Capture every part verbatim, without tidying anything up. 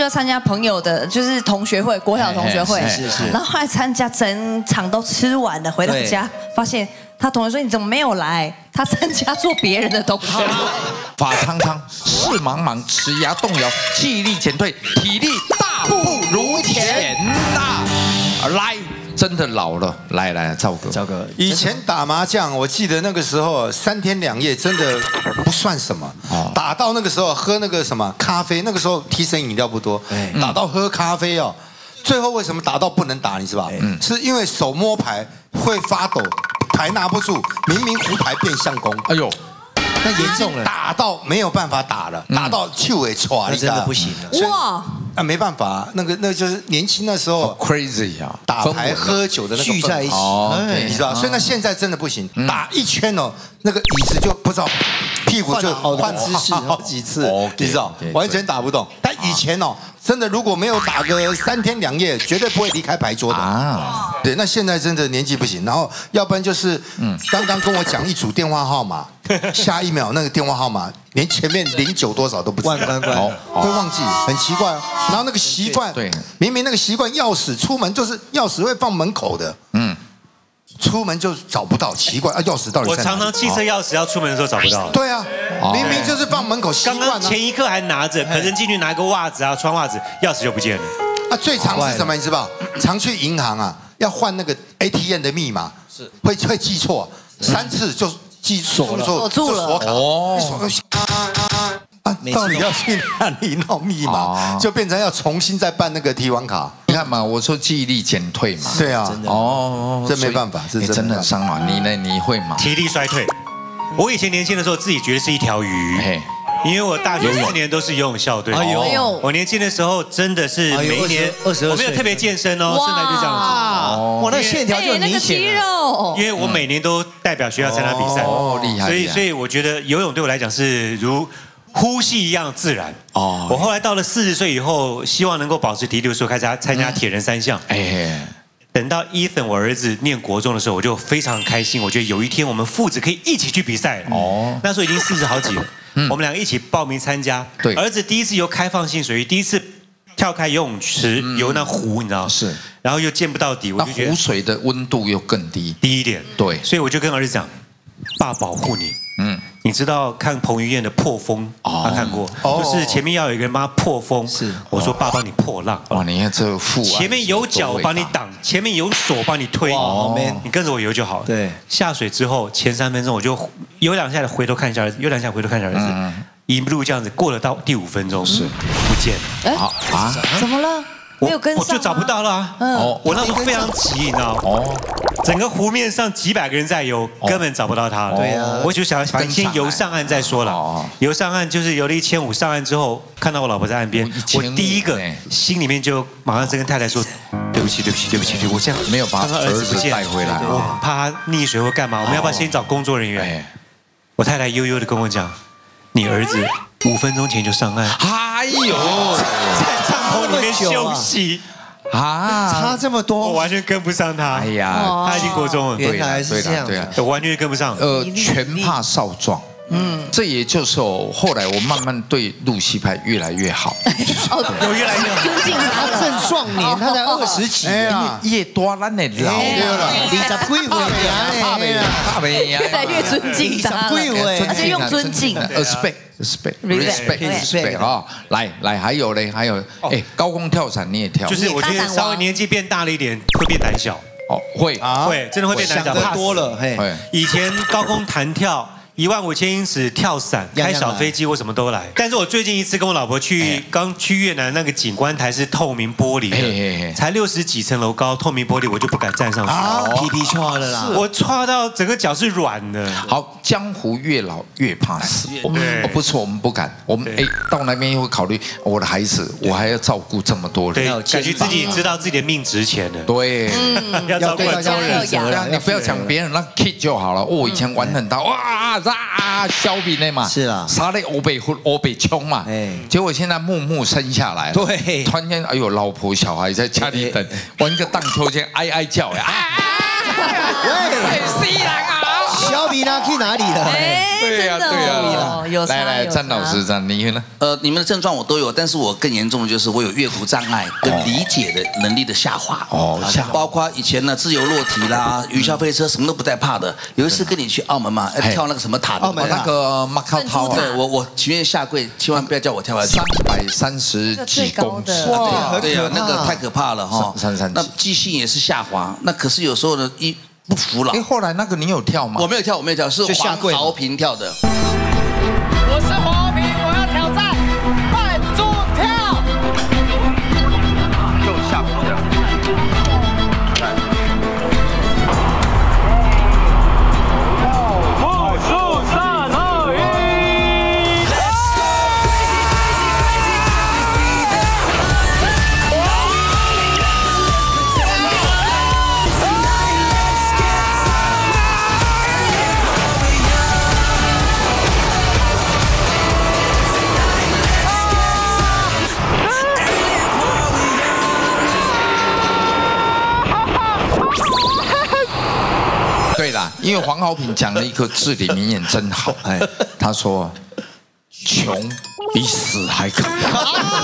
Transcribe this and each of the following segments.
就参加朋友的，就是同学会，国小同学会， 是是。 然后后来参加，整场都吃完了，回到家发现他同学说你怎么没有来？他参加做别人的东西。 发苍苍，事茫茫，齿牙动摇，记忆力减退，体力大不如前呐！来。 真的老了，来来，赵哥， 赵哥， 以前打麻将，我记得那个时候三天两夜真的不算什么，打到那个时候喝那个什么咖啡，那个时候提神饮料不多，打到喝咖啡哦，最后为什么打到不能打，你知道吧？是因为手摸牌会发抖，牌拿不住，明明胡牌变相公， 哎呦， 那严重了， 打到没有办法打了，打到手也抓， 那真的不行了， 哇！ 啊，没办法，那个那就是年轻的时候 crazy 啊， 打牌喝酒的那个聚在一起， 你知道，所以那现在真的不行，打一圈哦，那个椅子就不知道，屁股就换姿势好几次，你知道，完全打不动。但以前哦，真的如果没有打个三天两夜，绝对不会离开牌桌的啊。对，那现在真的年纪不行，然后要不然就是，嗯，刚刚跟我讲一组电话号码，下一秒那个电话号码。 连前面零九多少都不知道， 万关关会忘记，很奇怪哦。然后那个习惯，对，明明那个习惯，钥匙出门就是钥匙会放门口的，嗯，出门就找不到，奇怪啊，钥匙到底在哪里？ 我常常汽车钥匙要出门的时候找不到。 对啊，明明就是放门口，习惯。 刚刚前一刻还拿着，可能进去拿个袜子啊，穿袜子，钥匙就不见了。 啊，最常是什么？你知道？常去银行啊，要换那个 A T M 的密码，是会会记错，三次就。 记锁了， 锁住了哦。啊，到底要去哪里弄密码？就变成要重新再办那个提款卡。 你看嘛，我说记忆力减退嘛。 对啊， 哦， 这没办法，这真的很伤啊。你呢？你会吗？ 体力衰退。我以前年轻的时候，自己觉得是一条鱼。 因为我大学四年都是游泳校队，哎呦，我年轻的时候真的是每一年二十二，我没有特别健身哦，身材就这样子， 哇，那线条就很明显， 因为我每年都代表学校参加比赛， 哦，厉害， 所以所以我觉得游泳对我来讲是如呼吸一样自然。哦，我后来到了四十岁以后，希望能够保持体力的时候，开始参加铁人三项，哎。 等到Ethan我儿子念国中的时候，我就非常开心。我觉得有一天我们父子可以一起去比赛。哦，那时候已经四十好几了。嗯，我们两个一起报名参加。对，儿子第一次游开放性水域，第一次跳开游泳池，游那湖，你知道？是。然后又见不到底，我就觉得湖水的温度又更低， 低一点。对，所以我就跟儿子讲，爸保护你。嗯。 你知道看彭于晏的破风，他看过，就是前面要有一个人帮他破风。是，我说爸帮你破浪。 哇，你看这副前面有脚帮你挡，前面有手帮你推。哦，你跟着我游就好了。对，下水之后前三分钟我就游两下，回头看一下儿子，游两下回头看一下儿子，一路这样子过了到第五分钟是不见了。 哎啊，怎么了？没有跟上， 我就找不到了。哦，我那时候非常急，你知道吗？哦。 整个湖面上几百个人在游，根本找不到他了。对呀，我就想反先游上岸再说了。游上岸就是游了一千五，上岸之后看到我老婆在岸边，我第一个心里面就马上跟太太说：“对不起，对不起，对不起，对不起，我这样没有把儿子带回来， 我怕他溺水或干嘛，我们要不要先找工作人员？”我太太悠悠的跟我讲：“你儿子五分钟前就上岸。”哎呦，在帐篷里面休息。 啊，差这么多， 我完全跟不上他。哎呀，他已经国中了， 原来是这样， 对啊， 我完全跟不上。 呃，全怕少壮。嗯，这也就是哦，后来我慢慢对露西派越来越好。 哦， 有越来越尊敬他正壮年，他才二十几， 越多咱的老了，二十几岁怕没怕没越来越尊敬他，而且用尊敬 ，respect respect respect respect 啊，来来，还有嘞，还有，哎，高空跳伞你也跳， 就是我觉得稍微年纪变大了一点，会变胆小。哦，会会真的会变胆小， 怕多了，嘿， 以前高空弹跳。 一万五千英尺跳伞，开小飞机，我什么都来。但是我最近一次跟我老婆去，刚去越南那个景观台是透明玻璃的，才六十几层楼高，透明玻璃我就不敢站上去， 皮皮唰的啦， 我唰到整个脚是软的。 好，江湖越老越怕死。哦，不错，我们不敢，我们哎到那边又会考虑我的孩子，我还要照顾这么多人， 对，感觉自己知道自己的命值钱了。 对， 要照顾家人， 你不要讲别人那 kid 就好了。哦，以前玩很大，哇！ 啊，小比那嘛， 是啦， 杀了欧北欧北冲嘛，哎，结果现在木木生下来， 对， 突然间，哎呦，老婆小孩在家里等，玩个荡秋千，哀哀叫呀，啊，喂，西人啊， 小米呢去哪里了？ 哎， 对呀， 真的对哦， 呀， 有差来来， 有詹老差师，詹你呢？ 呃，你们的症状我都有，但是我更严重的就是我有阅读障碍跟理解的能力的下滑。 哦，下滑包括以前呢自由落体啦、云霄飞车什么都不带怕的。有一次跟你去澳门嘛，跳那个什么塔的， 澳门那个马卡涛， 对我我情愿下跪，千万不要叫我跳下去。 三百三十几公尺， 哇， 对呀，那个太可怕了哈。 三三那记性也是下滑。那可是有时候呢，一不服老。 哎，后来那个你有跳吗？ 我没有跳，我没有跳，是黄豪平跳的。 我是黄豪平，我要挑战慢猪跳。 就下不去了。五、四、三、二、一。 对啦，因为黄豪平讲了一个至理名言真好，哎，他说穷比死还可怕。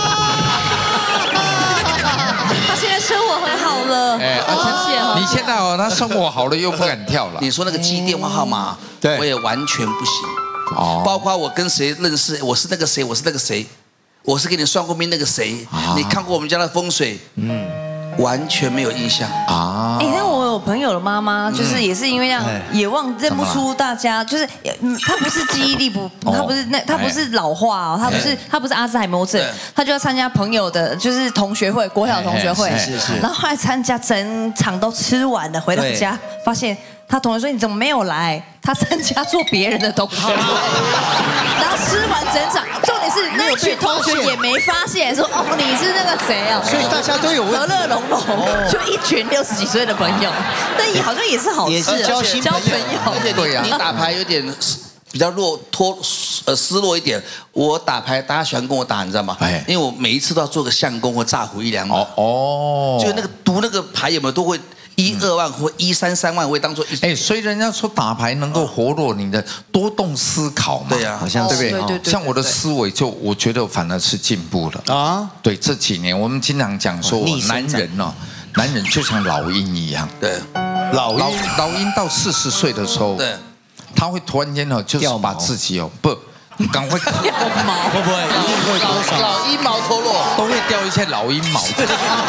他现在生活很好了， 哎， 而且你现在哦，他生活好了又不敢跳了。 你说那个记电话号码， 对我也完全不行。 哦， 包括我跟谁认识，我是那个谁，我是那个谁，我是给你算过命那个谁，你看过我们家的风水，嗯，完全没有印象啊。 哎，那我有朋友的妈妈，就是也是因为这样，也忘认不出大家，就是嗯，她不是记忆力不，她不是那，她不是老化哦，她不是她不是阿兹海默症，她就要参加朋友的，就是同学会，国小同学会， 是是， 然后后来参加整场都吃完了，回到家发现。他同学说：“你怎么没有来？他参加做别人的同学会，然后吃完整场，重点是那群同学也没发现，说哦你是那个谁哦， 所以大家都有和乐融融，就一群六十几岁的朋友，那也好像也是好事， 也是交新交朋友， 而且对呀，你打牌有点比较弱脱呃失落一点。我打牌，大家喜欢跟我打，你知道吗？哎，因为我每一次都要做个相公或炸胡一两把。哦，就那个读那个牌有没有都会。”一二万或一三三万会当做一哎，所以人家说打牌能够活络你的多动思考嘛， 对呀， 好像对不对？ 对对对。 像我的思维就我觉得反而是进步了啊。对，这几年我们经常讲说，男人哦，男人就像老鹰一样， 对， 老老老鹰到四十岁的时候， 对， 他会突然间哦，就是把自己哦不。赶快掉毛， 会不会一定会多少？ 老鹰毛脱落， 都会掉一些老鹰毛。对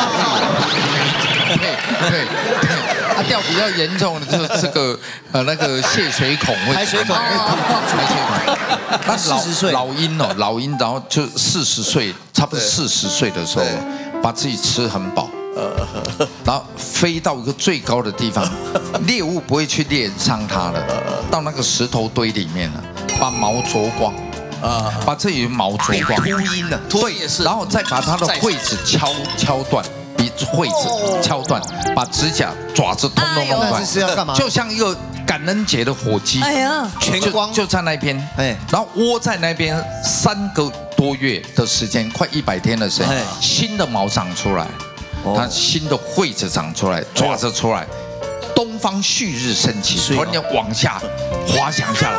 对对，啊，掉比较严重的就是这个呃那个泄水孔会排水孔， 排水孔。那四十岁老鹰哦，老鹰然后就四十岁，差不多四十岁的时候，把自己吃很饱。然后飞到一个最高的地方，猎物不会去猎伤它的，到那个石头堆里面了，把毛啄光，啊，把这里的毛啄光， 秃鹰了， 秃鹰也是， 然后再把它的喙子敲敲断，鼻喙子敲断，把指甲、爪子通通弄断， 那是要干嘛？ 就像一个感恩节的火鸡， 哎呀， 全光就在那边，哎，然后窝在那边三个多月的时间，快一百天的时间，新的毛长出来。它新的喙子长出来，爪子出来，东方旭日升起，突然间往下滑翔下来。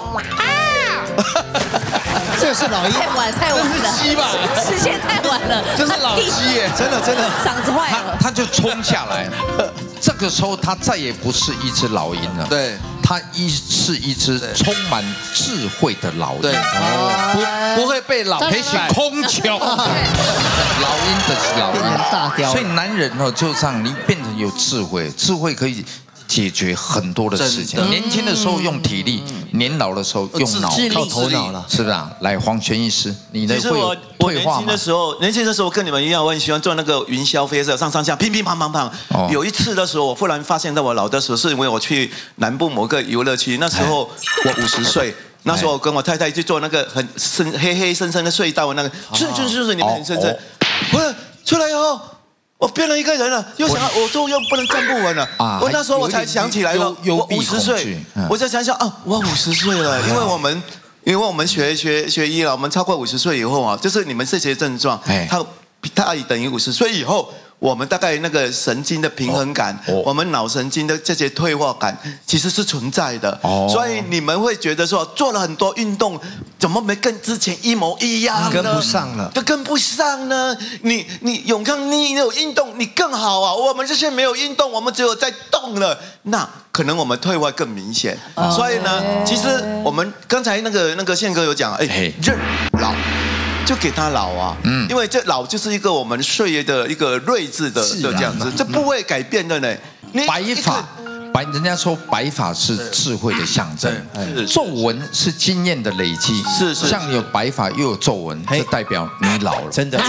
这是老鹰， 太晚太晚了， 鸡吧？ 时间太晚了， 这是老鸡耶， 真的真的， 嗓子坏了， 它就冲下来。这个时候，它再也不是一只老鹰了， 对， 它一是一只充满智慧的老鹰， 对，不不会被老黑是空球。老鹰的老鹰大雕， 所以男人哦，就这样，你变成有智慧，智慧可以解决很多的事情。年轻的时候用体力，年老的时候用脑， 靠头脑了， 是不是啊？来，黄权医师，你的会有我年轻的时候，年轻的时候跟你们一样，我很喜欢做那个云霄飞车，上上下乒乒乓乓乓。哦、有一次的时候，我忽然发现到我老的时候，是因为我去南部某个游乐区，那时候我五十岁。那时候我跟我太太去做那个很深黑黑深深的隧道，那个是就是就是你们很深深，不是出来以后，我变了一个人了，又想我都又不能站不稳了。啊，我那时候我才想起来了，我五十岁，我才想想啊，我五十岁了，因为我们因为我们学学学医了，我们超过五十岁以后啊，就是你们这些症状，它它等于五十岁以后。 我们大概那个神经的平衡感，我们脑神经的这些退化感其实是存在的。所以你们会觉得说做了很多运动，怎么没跟之前一模一样呢？ 跟不上了， 都跟不上呢。你你永康，你有运动，你更好啊。我们这些没有运动，我们只有在动了，那可能我们退化更明显。所以呢，其实我们刚才那个那个宪哥有讲，哎，认老。就给他老啊，嗯，因为这老就是一个我们岁月的一个睿智的的这样子，这不会改变的呢。 白发，白人家说白发是智慧的象征，皱纹是经验的累积， 是是。 像你有白发又有皱纹，这代表你老了， 真的。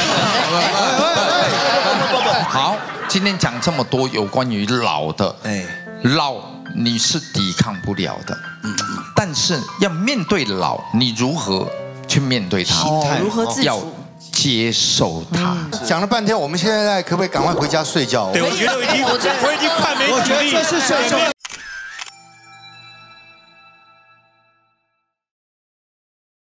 好，今天讲这么多有关于老的，哎，老你是抵抗不了的，嗯，但是要面对老，你如何？去面对它， 如何自要接受它。 讲了半天，我们现在可不可以赶快回家睡觉？ 对，我觉得我已经，我已经快没体力。 这是最重要